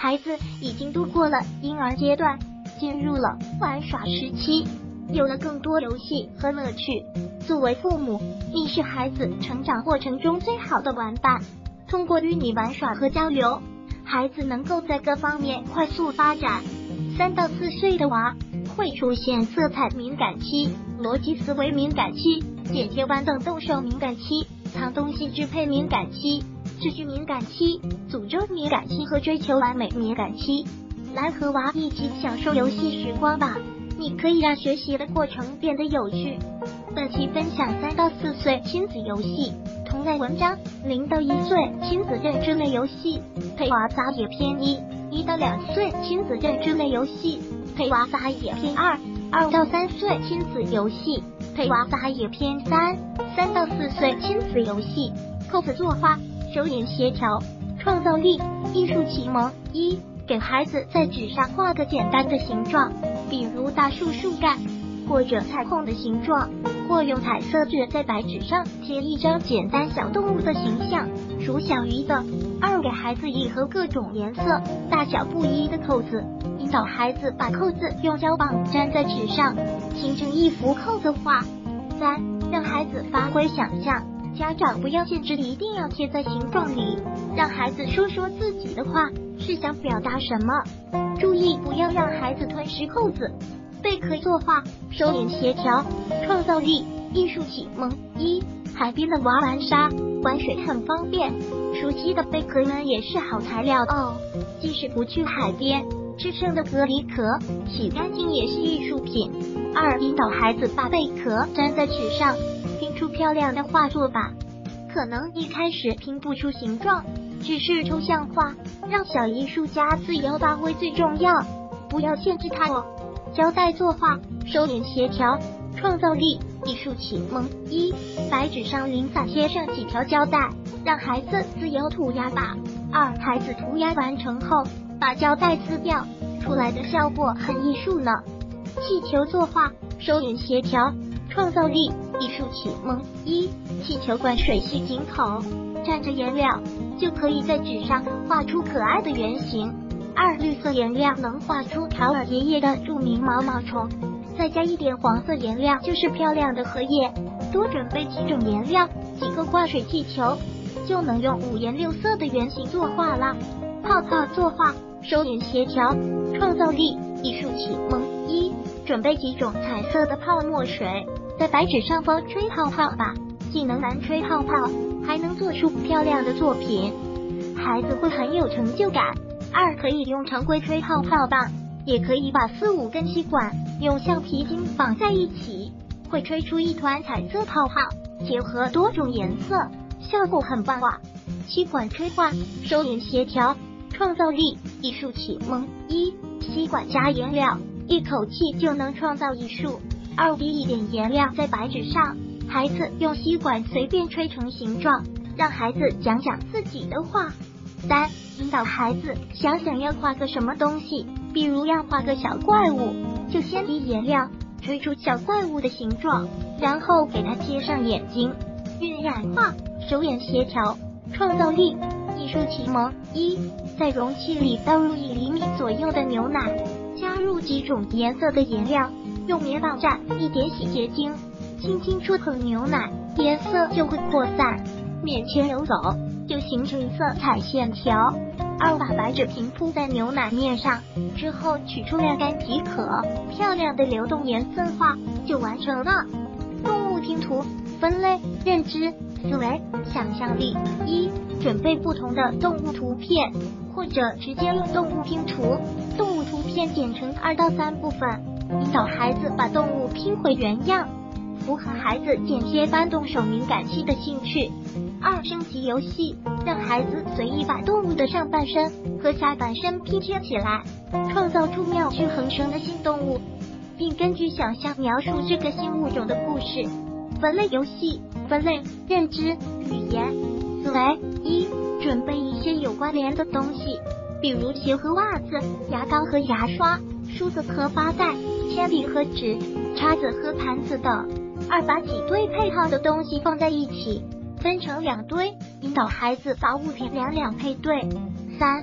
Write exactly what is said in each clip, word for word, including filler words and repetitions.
孩子已经度过了婴儿阶段，进入了玩耍时期，有了更多游戏和乐趣。作为父母，你是孩子成长过程中最好的玩伴。通过与你玩耍和交流，孩子能够在各方面快速发展。三到四岁的娃会出现色彩敏感期、逻辑思维敏感期、剪贴豌豆动手敏感期、藏东西支配敏感期、秩序敏感期、诅咒敏感期和追求完美敏感期。来和娃一起享受游戏时光吧，你可以让学习的过程变得有趣。本期分享三到四岁亲子游戏同类文章，零到一岁亲子认知类游戏陪娃撒野篇一，一到两岁亲子认知类游戏陪娃撒野篇二，二到三岁亲子游戏陪娃撒野篇三，三到四岁亲子游戏扣子作画、手眼协调、创造力、艺术启蒙。一、给孩子在纸上画个简单的形状，比如大树树干，或者彩虹的形状，或用彩色纸在白纸上贴一张简单小动物的形象，如小鱼的。二、给孩子一盒各种颜色、大小不一的扣子，引导孩子把扣子用胶棒粘在纸上，形成一幅扣子画。三、让孩子发挥想象，家长不要限制一定要贴在形状里，让孩子说说自己的话是想表达什么。注意不要让孩子吞噬扣子。贝壳作画、手眼协调、创造力、艺术启蒙。一、海边的娃玩沙，玩水很方便，熟悉的贝壳们也是好材料哦。即使不去海边，吃剩的蛤蜊壳洗干净也是艺术品。二、引导孩子把贝壳粘在纸上，拼出漂亮的画作吧。可能一开始拼不出形状，只是抽象画，让小艺术家自由发挥最重要，不要限制他哦。胶带作画、手眼协调、创造力、艺术启蒙。一、白纸上零散贴上几条胶带，让孩子自由涂鸦吧。二、孩子涂鸦完成后，把胶带撕掉，出来的效果很艺术呢。气球作画、手眼协调、创造力、艺术启蒙。一、气球管水系井口，蘸着颜料就可以在纸上画出可爱的圆形。二、绿色颜料能画出考尔爷爷的著名毛毛虫，再加一点黄色颜料就是漂亮的荷叶。多准备几种颜料，几个挂水气球，就能用五颜六色的圆形作画啦。泡泡作画、手眼协调、创造力、艺术启蒙。一、准备几种彩色的泡沫水，在白纸上风吹泡泡吧，既能难吹泡泡，还能做出漂亮的作品，孩子会很有成就感。二、可以用常规吹泡泡棒，也可以把四五根吸管用橡皮筋绑在一起，会吹出一团彩色泡泡，结合多种颜色，效果很棒啊。吸管吹画、手眼协调、创造力、艺术启蒙。一、吸管加颜料，一口气就能创造艺术。二、滴一点颜料在白纸上，孩子用吸管随便吹成形状，让孩子讲讲自己的话。三、引导孩子想想要画个什么东西，比如要画个小怪物，就先滴颜料，吹出小怪物的形状，然后给它贴上眼睛。晕染画、手眼协调、创造力、艺术启蒙。一、在容器里倒入一厘米左右的牛奶，加入几种颜色的颜料，用棉棒蘸一点洗洁精，轻轻触碰牛奶，颜色就会扩散，面前游走，就形成色彩线条。二、把白纸平铺在牛奶面上，之后取出晾干皮壳，漂亮的流动颜色画就完成了。动物拼图，分类、认知、思维、想象力。一、准备不同的动物图片，或者直接用动物拼图，动物图片剪成二到三部分，引导孩子把动物拼回原样，符合孩子剪贴搬动手敏感期的兴趣。二、升级游戏，让孩子随意把动物的上半身和下半身拼贴起来，创造出妙趣横生的新动物，并根据想象描述这个新物种的故事。分类游戏，分类、认知、语言、思维。一、准备一些有关联的东西，比如鞋和袜子、牙膏和牙刷、梳子和发带、铅笔和纸、叉子和盘子等。二、把几堆配套的东西放在一起，分成两堆，引导孩子把物品两两配对。三、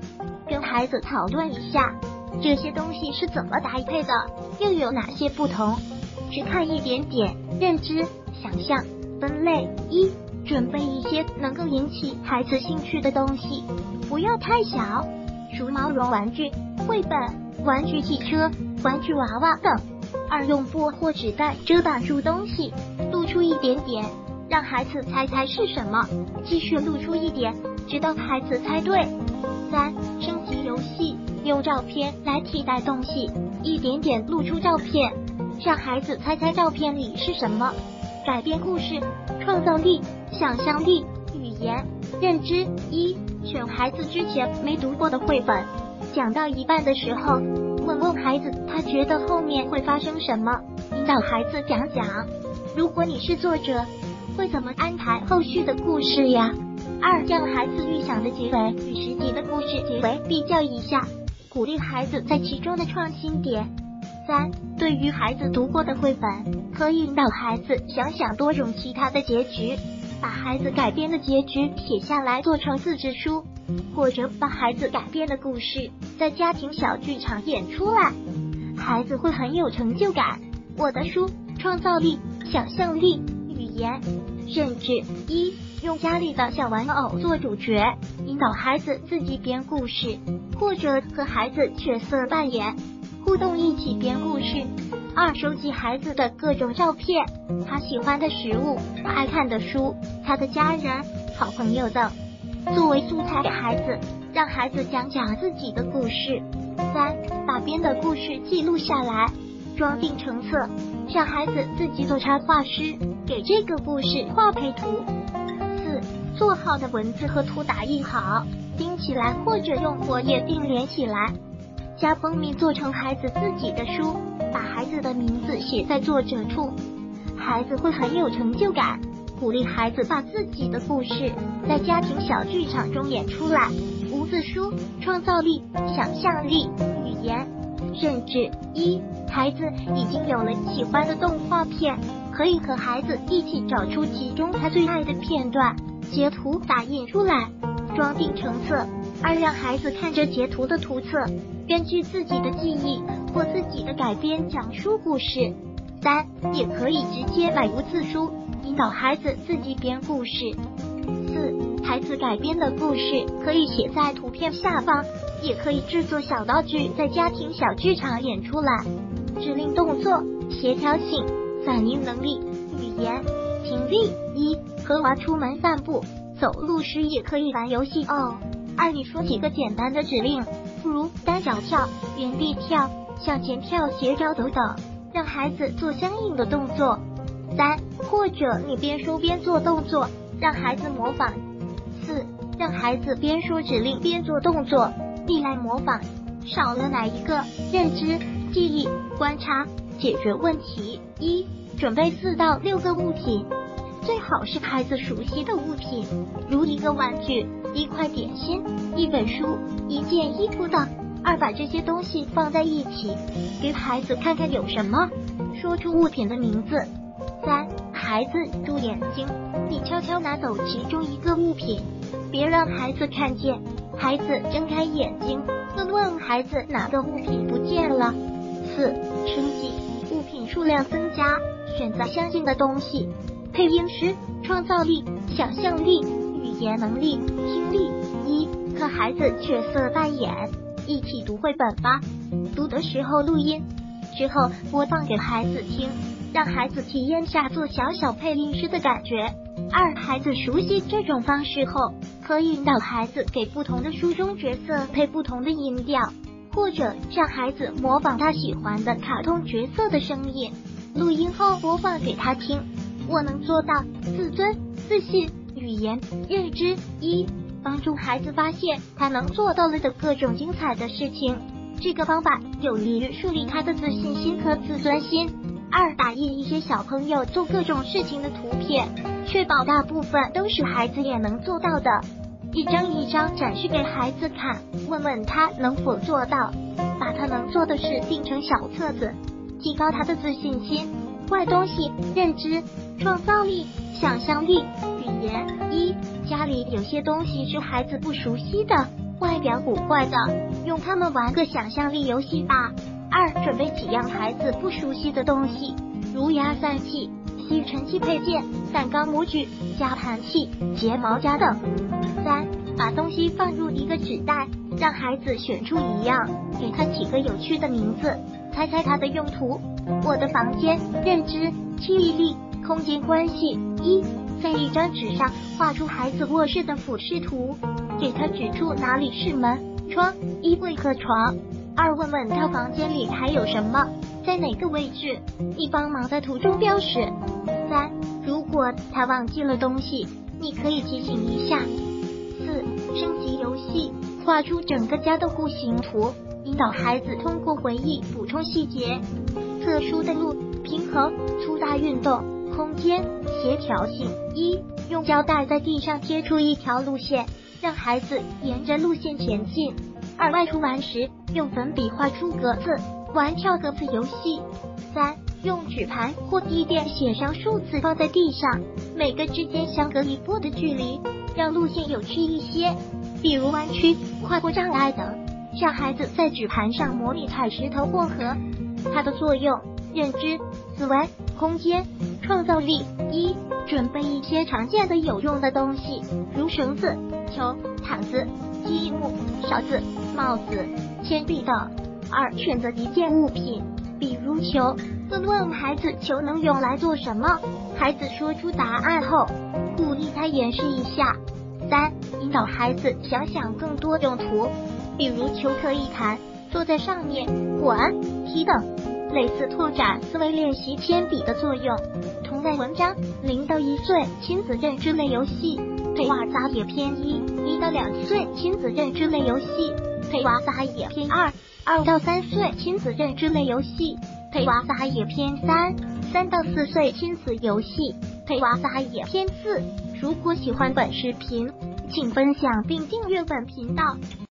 跟孩子讨论一下这些东西是怎么搭配的，又有哪些不同。只看一点点，认知、想象、分类。一、准备一些能够引起孩子兴趣的东西，不要太小，如毛绒玩具、绘本、玩具汽车、玩具娃娃等。二、用布或纸袋遮挡住东西，露出一点点，让孩子猜猜是什么，继续露出一点，直到孩子猜对。三、升级游戏，用照片来替代东西，一点点露出照片，让孩子猜猜照片里是什么。改编故事，创造力、想象力、语言、认知。一、选孩子之前没读过的绘本，讲到一半的时候，问问孩子他觉得后面会发生什么，引导孩子讲讲。如果你是作者，会怎么安排后续的故事呀？二、让孩子预想的结尾与实际的故事结尾比较一下，鼓励孩子在其中的创新点。三、对于孩子读过的绘本，可以引导孩子想想多种其他的结局，把孩子改编的结局写下来做成自制书，或者把孩子改编的故事在家庭小剧场演出来，孩子会很有成就感。我的书，创造力、想象力、语言、认知。一、用家里的小玩偶做主角，引导孩子自己编故事，或者和孩子角色扮演，互动一起编故事。二、收集孩子的各种照片，他喜欢的食物，他爱看的书，他的家人、好朋友等，作为素材给孩子，让孩子讲讲自己的故事。三、把编的故事记录下来，装订成册，让孩子自己做插画师，给这个故事画配图。四、做好的文字和图打印好，钉起来或者用活页钉连起来，加封面做成孩子自己的书，把孩子的名字写在作者处，孩子会很有成就感。鼓励孩子把自己的故事在家庭小剧场中演出来。无字书，创造力、想象力、语言、认知。一、孩子已经有了喜欢的动画片，可以和孩子一起找出其中他最爱的片段，截图打印出来，装订成册。二、让孩子看着截图的图册，根据自己的记忆或自己的改编讲述故事。三、也可以直接买无字书，引导孩子自己编故事。四、孩子改编的故事可以写在图片下方，也可以制作小道具在家庭小剧场演出来。指令动作、协调性、反应能力、语言、听力。一、和娃出门散步，走路时也可以玩游戏哦。二、你说几个简单的指令，如单脚跳、原地跳、向前跳、斜着走等，让孩子做相应的动作。三、或者你边说边做动作，让孩子模仿。四、让孩子边说指令边做动作，你来模仿。少了哪一个？认知、记忆、观察、解决问题。一、准备四到六个物品，最好是孩子熟悉的物品，如一个玩具、一块点心、一本书、一件衣服等。二、把这些东西放在一起，给孩子看看有什么，说出物品的名字。三、孩子注眼睛，你悄悄拿走其中一个物品，别让孩子看见。孩子睁开眼睛，问问孩子哪个物品不见了。四、升级，物品数量增加，选择相近的东西。配音师，创造力、想象力、语言能力、听力。一、和孩子角色扮演，一起读绘本吧。读的时候录音，之后播放给孩子听，让孩子体验下做小小配音师的感觉。二、孩子熟悉这种方式后，可以引导孩子给不同的书中角色配不同的音调，或者让孩子模仿他喜欢的卡通角色的声音，录音后播放给他听。我能做到自尊、自信、语言、认知。一、帮助孩子发现他能做到了的各种精彩的事情，这个方法有利于树立他的自信心和自尊心。二、打印一些小朋友做各种事情的图片，确保大部分都是孩子也能做到的，一张一张展示给孩子看，问问他能否做到，把他能做的事订成小册子，提高他的自信心。坏东西、认知、创造力、想象力、语言。一、家里有些东西是孩子不熟悉的， 外表古怪的，用它们玩个想象力游戏吧。二、准备几样孩子不熟悉的东西，如压散器、吸尘器配件、蛋糕模具、夹盘器、睫毛夹等。三、把东西放入一个纸袋，让孩子选出一样，给他起个有趣的名字，猜猜它的用途。我的房间、认知、记忆力、空间关系。一、在一张纸上画出孩子卧室的俯视图，给他指出哪里是门、窗、衣柜和床。二、问问他房间里还有什么，在哪个位置，你帮忙在图中标识。三、如果他忘记了东西，你可以提醒一下。四、升级游戏，画出整个家的户型图，引导孩子通过回忆补充细节。特殊的路，平衡、粗大运动、空间、协调性。一、用胶带在地上贴出一条路线，让孩子沿着路线前进。二、外出玩时，用粉笔画出格子，玩跳格子游戏。三、用纸盘或地垫写上数字放在地上，每个之间相隔一步的距离，让路线有趣一些，比如弯曲、跨过障碍等，让孩子在纸盘上模拟踩石头过河。它的作用：认知、思维、空间、创造力。一、准备一些常见的有用的东西，如绳子、球、毯子、记忆木、勺子、帽子、铅笔等。二、选择一件物品，比如球，问问孩子球能用来做什么，孩子说出答案后，鼓励他演示一下。三、引导孩子想想更多用途，比如球可以弹，坐在上面、滚、踢等，类似拓展思维练习铅笔的作用。同类文章：零到一岁亲子认知类游戏，陪娃杂也篇一；一到两岁亲子认知类游戏，陪娃杂也篇二；二到三岁亲子认知类游戏，陪娃杂也篇三；三到四岁亲子游戏，陪娃杂也篇四。如果喜欢本视频，请分享并订阅本频道。